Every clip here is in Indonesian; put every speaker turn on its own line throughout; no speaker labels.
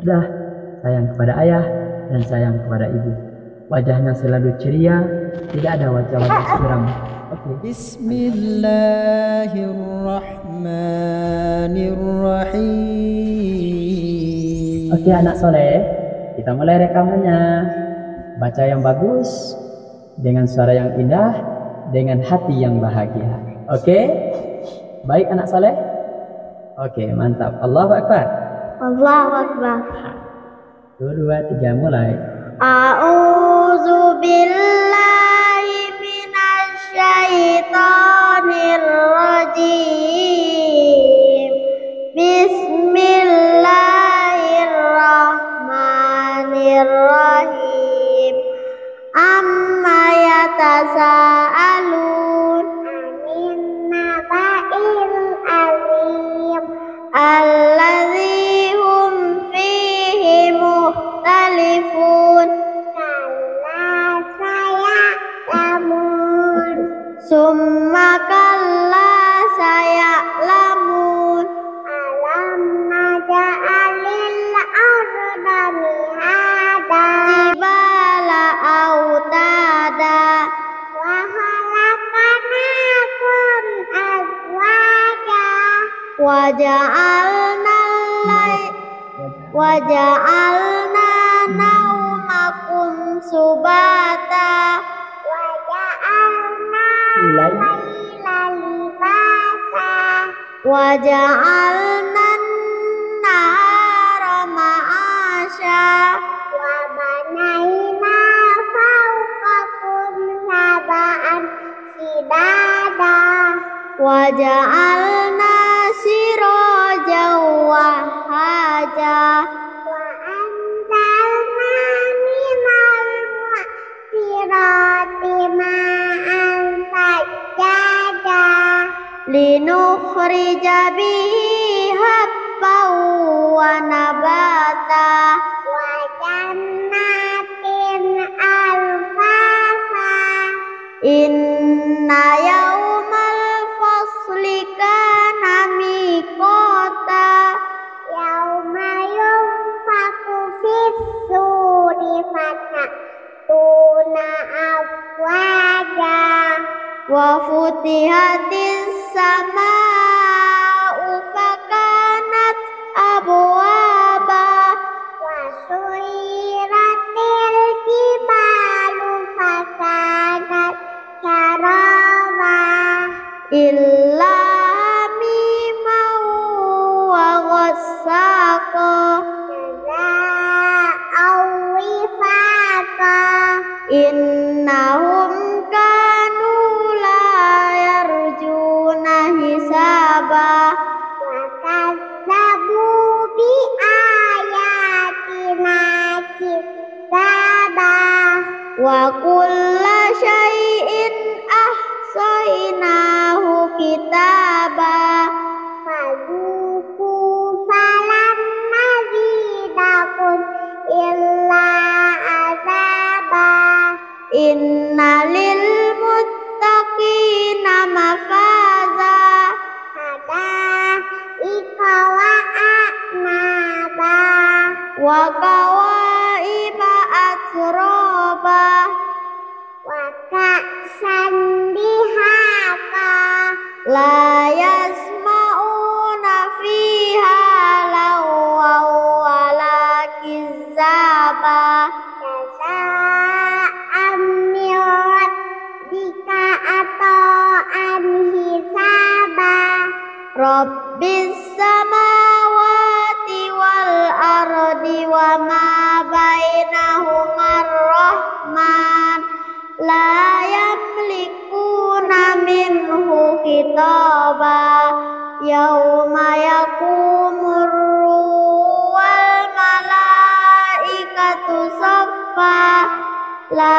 Dah, sayang kepada ayah dan sayang kepada ibu. Wajahnya selalu ceria, tidak ada wajah-wajah suram. Oke.
Bismillahirrahmanirrahim.
Oke anak soleh, kita mulai rekamannya. Baca yang bagus, dengan suara yang indah, dengan hati yang bahagia. Oke? Baik anak soleh? Oke, mantap. Allahu Akbar.
Allahu Akbar.
1, 2, 3, mulai.
A'udzu billahi minasy syaithanir rajim. Bismillahirrahmanirrahim. Amma yatasaalun 'anil naba'il 'azim alladzi hum fihi mukhtalifun. Kalla saya'lamun summa kalla saya'lamun alam naj'alil arda mihada jibala autada wa khalaqnakum azwaja waja'alna naumakum subata waja'alna laila libasa waja'alna nahara ma'asya wa banaina fawqakum sab'an shidada waja'alna sirajan wahaja wa anzalna minal mu'sirati ma'an sajjaja linukhrija bihi habban wa nabata wa jannatin alfafa inna yawmal fasli kana miqata yauma yunfaku fis-suri fatatuna afwaja wa futihatis samaa'u fakanat abwaba wa suyiratil jibalu fakanat saraba illa mimau wa ghassaqa jazaa'u wifaqa innahum kanu la yarjuna hisaba wa kazzabu bi ayatina kidzaba wa kulla syai'in ahsaynahu kitaba fadzuku falam nazidakum illa azaba inna lil muttaqina mafaza hadaika wa a'naba wa kawaiba atroba wa ka'san dihaqa la yasma'una fiha lawa wala kizaba jaza'an min rabbika ata'an hisaba rabbis samawati wal ardi wa ma bainahumar rahman la yamlikuna minhu khitaba yauma yakumur ruhu wal malaikatu saffa la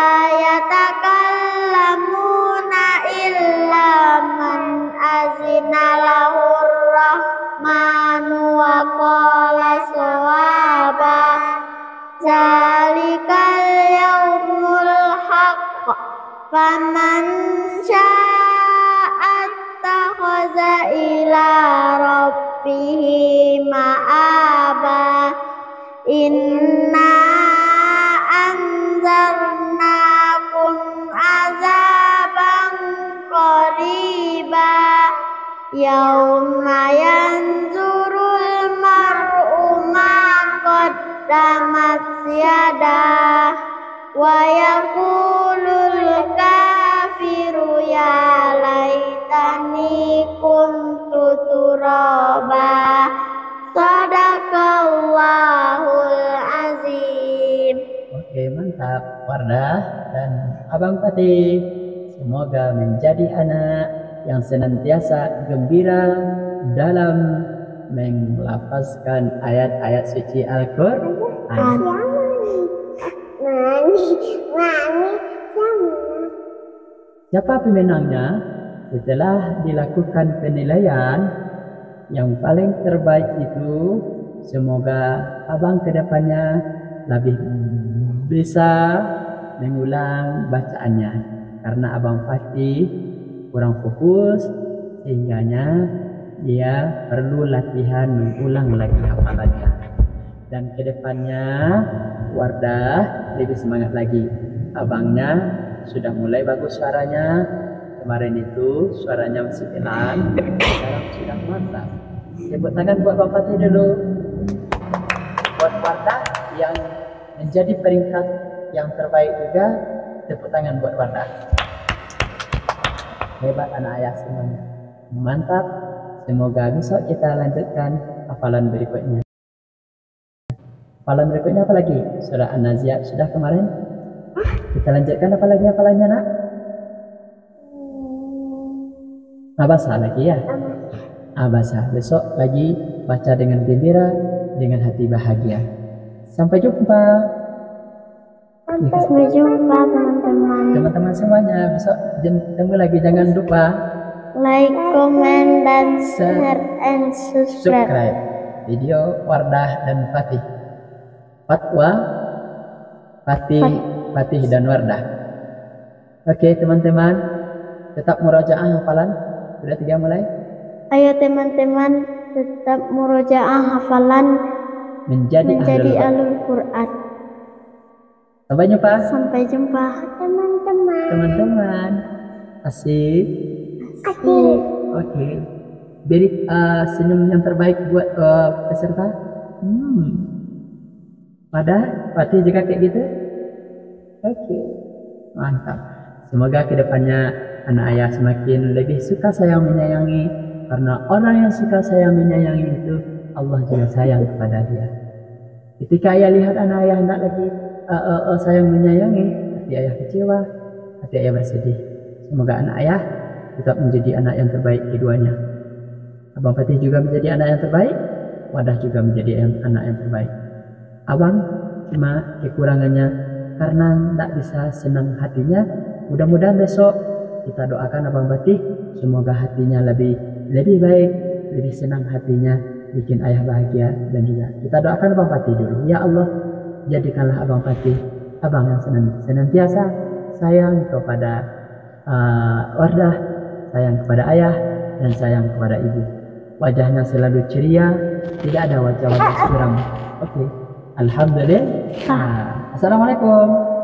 yatakallamuna illa man azina lahur rahmanu wa qala sawaba zalikal yaumul haqq faman syaa'a attakhadha ila rabbihi ma'aba Inna anzarnakum azaban qariba yauma yanzurul mar'u ma qaddamat yadah wa yaqulul kafiru ya laitani kuntu turaba. Sadaqallahul azim.
Oke, mantap Wardah dan Abang Fatih. Semoga menjadi anak yang senantiasa gembira dalam melafazkan ayat-ayat suci Al-Quran. Siapa pemenangnya? Setelah dilakukan penilaian yang paling terbaik itu, semoga abang kedepannya lebih bisa mengulang bacaannya, karena abang Fatih kurang fokus sehingganya dia perlu latihan mengulang lagi hafalannya. Dan kedepannya Wardah lebih semangat lagi. Abangnya sudah mulai bagus suaranya. Kemarin itu suaranya masih pelan, sekarang sudah mantap. Tepuk tangan buat Bang Fatih dulu. Buat Wardah yang menjadi peringkat yang terbaik juga, tepuk tangan buat Wardah. Hebat anak ayah semuanya. Mantap. Semoga besok kita lanjutkan hafalan berikutnya. Hafalan berikutnya apa lagi? Surah An-Nazi'at sudah kemarin. Kita lanjutkan apa lagi hafalannya, Nak? Abasa lagi ya? Abasa. Besok lagi baca dengan gembira, dengan hati bahagia. Sampai jumpa.
Sampai jumpa teman-teman.
Teman-teman semuanya, besok ketemu lagi. Jangan lupa
Like, comment, dan share and subscribe.
subscribe video Wardah dan Fatih. Fatwa Fatih dan Wardah. Oke teman-teman, tetap murajaah hafalan. Sudah 3 mulai.
Ayo teman-teman, tetap murojaah hafalan
Menjadi
ahlul Quran.
Sampai jumpa
Sampai jumpa teman-teman.
teman-teman. Asik.
Asik.
Oke. Beri senyum yang terbaik buat peserta. Pada Fatih juga kayak gitu. Oke. Mantap. Semoga kedepannya anak ayah semakin lebih suka sayang menyayangi, karena orang yang suka sayang menyayangi itu Allah juga sayang kepada dia. Ketika ayah lihat anak ayah hendak lagi sayang menyayangi, hati ayah kecewa, hati ayah bersedih. Semoga anak ayah tetap menjadi anak yang terbaik keduanya. Abang Fatih juga menjadi anak yang terbaik, Wardah juga menjadi anak yang terbaik. Abang cuma kekurangannya karena tidak bisa senang hatinya. Mudah-mudahan besok kita doakan Abang Fatih semoga hatinya lebih baik, lebih senang hatinya, bikin ayah bahagia. Dan juga kita doakan Abang Fatih dulu. Ya Allah, jadikanlah Abang Fatih abang yang senantiasa sayang kepada Wardah, sayang kepada ayah, dan sayang kepada ibu. Wajahnya selalu ceria, tidak ada wajah-wajah suram. Oke. Alhamdulillah. Assalamualaikum.